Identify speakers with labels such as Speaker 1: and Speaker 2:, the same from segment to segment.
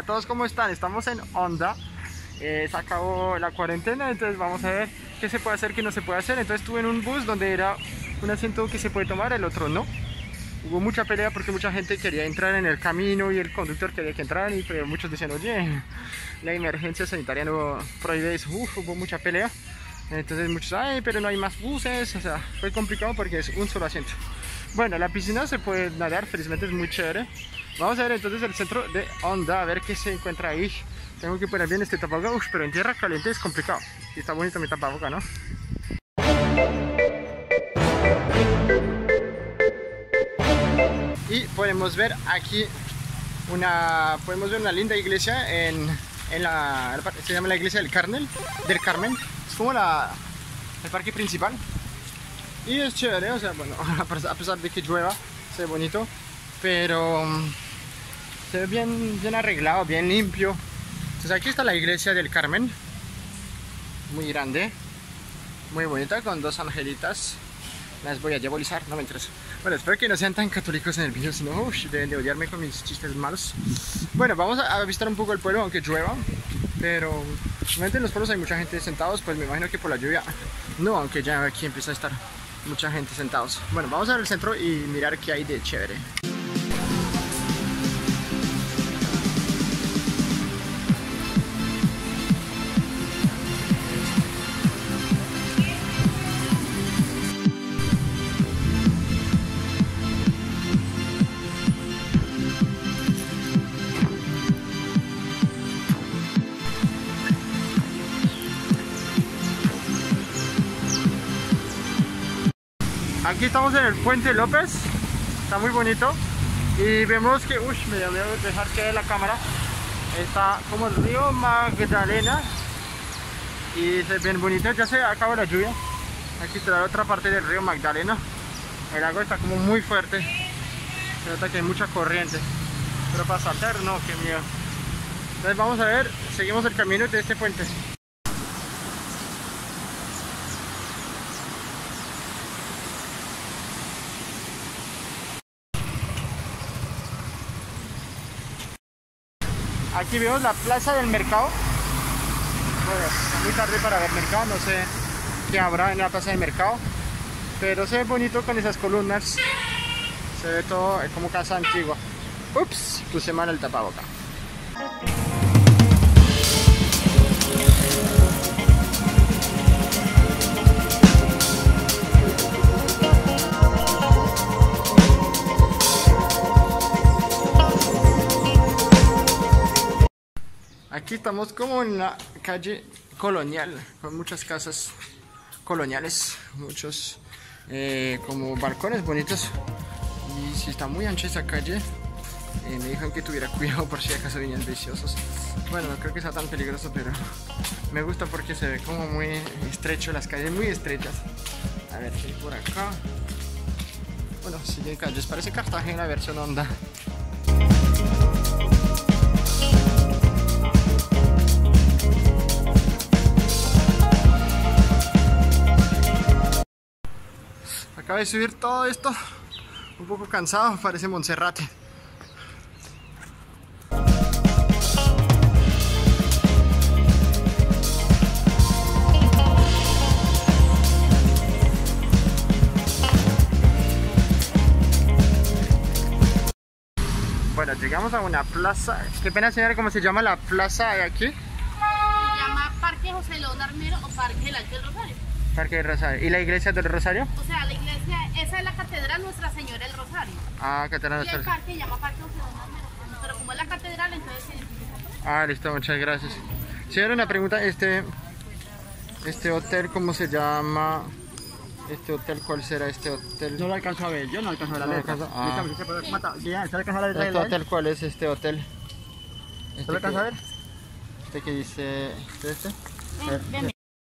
Speaker 1: Hola a todos, ¿cómo están? Estamos en Honda. Se acabó la cuarentena, entonces vamos a ver qué se puede hacer, qué no se puede hacer. Entonces estuve en un bus donde era un asiento que se puede tomar, el otro no. Hubo mucha pelea porque mucha gente quería entrar en el camino y el conductor quería que entraran, pero muchos decían, oye, la emergencia sanitaria no prohíbe eso. Hubo mucha pelea. Entonces muchos, ay, pero no hay más buses. O sea, fue complicado porque es un solo asiento. Bueno, la piscina se puede nadar, felizmente es muy chévere. Vamos a ver entonces el centro de Honda, a ver qué se encuentra ahí. Tengo que poner bien este tapabocas, pero en tierra caliente es complicado. Y está bonito mi tapabocas, ¿no? Y podemos ver aquí una linda iglesia se llama la iglesia del Carmen. Es como el parque principal. Y es chévere, o sea, bueno, a pesar de que llueva, se ve bonito, pero se ve bien arreglado, bien limpio. Entonces aquí está la iglesia del Carmen, muy grande, muy bonita, con dos angelitas. Las voy a diabolizar, no me interesa. Bueno, espero que no sean tan católicos en el video, si no, deben de odiarme con mis chistes malos. Bueno, vamos a visitar un poco el pueblo, aunque llueva, pero normalmente en los pueblos hay mucha gente sentados, pues me imagino que por la lluvia no, aunque ya aquí empieza a estar mucha gente sentados. Bueno, vamos a ver el centro y mirar qué hay de chévere. Aquí estamos en el Puente López, está muy bonito y vemos que, me voy a dejar caer la cámara, está como el río Magdalena y se ve bien bonito. Ya se acabó la lluvia, aquí está la otra parte del río Magdalena, el agua está como muy fuerte, se nota que hay mucha corriente, pero para saltar no, qué miedo. Entonces vamos a ver, seguimos el camino de este puente. Aquí vemos la plaza del mercado. Bueno, es muy tarde para ver mercado, no sé qué habrá en la plaza del mercado, pero se ve bonito con esas columnas. Se ve todo como casa antigua. Ups, puse mal el tapabocas. Aquí estamos como en la calle colonial, con muchas casas coloniales, muchos como balcones bonitos. Y si está muy ancha esa calle, me dijeron que tuviera cuidado por si acaso venían viciosos. Bueno, no creo que sea tan peligroso, pero me gusta porque se ve como muy estrecho, las calles muy estrechas. A ver qué hay por acá. Bueno, siguen calles, parece Cartagena versión Honda. Acabo de subir todo esto, un poco cansado, parece Monserrate. Bueno, llegamos a una plaza. Qué pena, señora, ¿cómo se llama la plaza de aquí?
Speaker 2: Se llama Parque José León Armero o Parque del Alto del Rosario.
Speaker 1: Parque del Rosario. ¿Y la iglesia del Rosario?
Speaker 2: O sea, la iglesia, esa es la catedral Nuestra Señora del Rosario.
Speaker 1: Ah, catedral.
Speaker 2: Y el parque se llama Parque José León Armero. Pero como es la catedral, entonces se identifica por eso.
Speaker 1: Ah, listo, muchas gracias. Señora, una pregunta, este hotel, ¿cómo se llama? Este hotel, ¿cuál será este hotel?
Speaker 3: No lo alcanzo a ver, yo no alcanzo a ver la letra.
Speaker 1: Ah.
Speaker 3: ¿Se alcanza a la letra?
Speaker 1: ¿Este hotel cuál es este hotel?
Speaker 3: ¿Se lo alcanza a ver?
Speaker 1: Este que dice... ¿Este?
Speaker 2: Ven.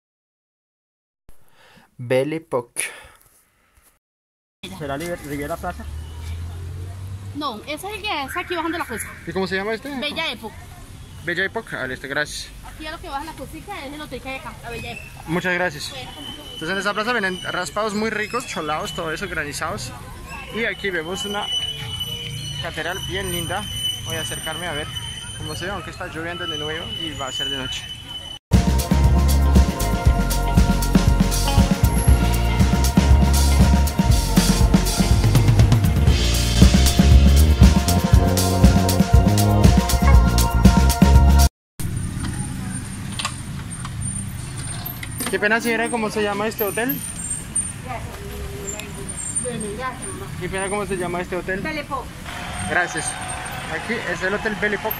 Speaker 1: Belle Époque.
Speaker 3: ¿Será Riviera Plaza?
Speaker 2: No, ese es el que es aquí bajando la costa.
Speaker 1: ¿Y cómo se llama este?
Speaker 2: Bella Época.
Speaker 1: Bella Época, ah, listo, gracias.
Speaker 2: Aquí a lo que baja la cosita es el hotel que hay acá, la Bella Época.
Speaker 1: Muchas gracias. Entonces en esta plaza vienen raspados muy ricos, cholados, todo eso, granizados. Y aquí vemos una catedral bien linda. Voy a acercarme a ver como se ve, aunque está lloviendo de nuevo y va a ser de noche. Qué pena, señora, ¿cómo se llama este hotel? Qué pena, ¿cómo se llama este hotel?
Speaker 2: Belle Époque.
Speaker 1: Gracias. Aquí es el Hotel Belle Époque.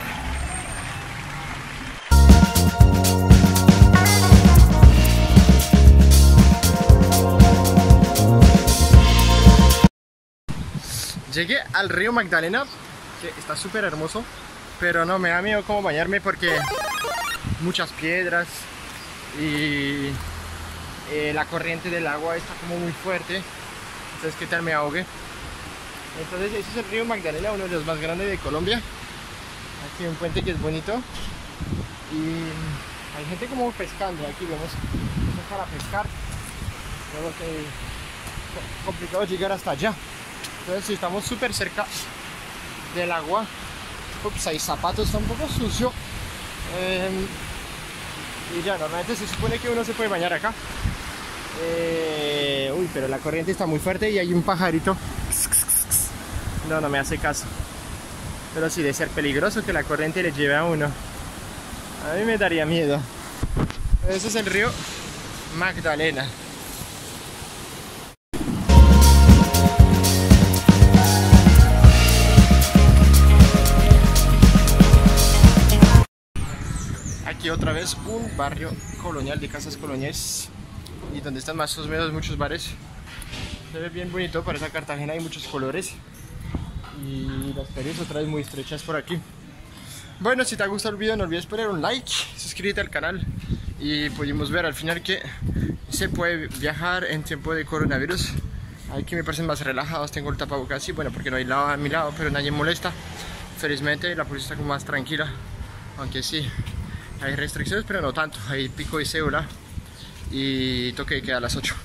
Speaker 1: Llegué al río Magdalena, que está súper hermoso, pero no, me da miedo como bañarme porque muchas piedras y la corriente del agua está como muy fuerte, entonces qué tal me ahogue. Entonces ese es el río Magdalena, uno de los más grandes de Colombia. Aquí hay un puente que es bonito y hay gente como pescando. Aquí vemos cosas para pescar, vemos que es complicado llegar hasta allá. Entonces si estamos súper cerca del agua, ups, hay zapatos, está un poco sucio. Y ya, normalmente se supone que uno se puede bañar acá. Uy, pero la corriente está muy fuerte y hay un pajarito. No, no me hace caso. Pero sí, debe ser peligroso que la corriente le lleve a uno. A mí me daría miedo. Ese es el río Magdalena. Aquí otra vez un barrio colonial de casas coloniales y donde están más o menos muchos bares. Se ve bien bonito, parece Cartagena, hay muchos colores y las calles otra vez muy estrechas por aquí. Bueno, si te ha gustado el video no olvides poner un like, suscríbete al canal y pudimos ver al final que se puede viajar en tiempo de coronavirus. Aquí me parecen más relajados, tengo el tapabocas y bueno, porque no hay lado a mi lado, pero nadie molesta. Felizmente la policía está como más tranquila, aunque sí hay restricciones, pero no tanto. Hay pico y cédula y toque de queda a las 8.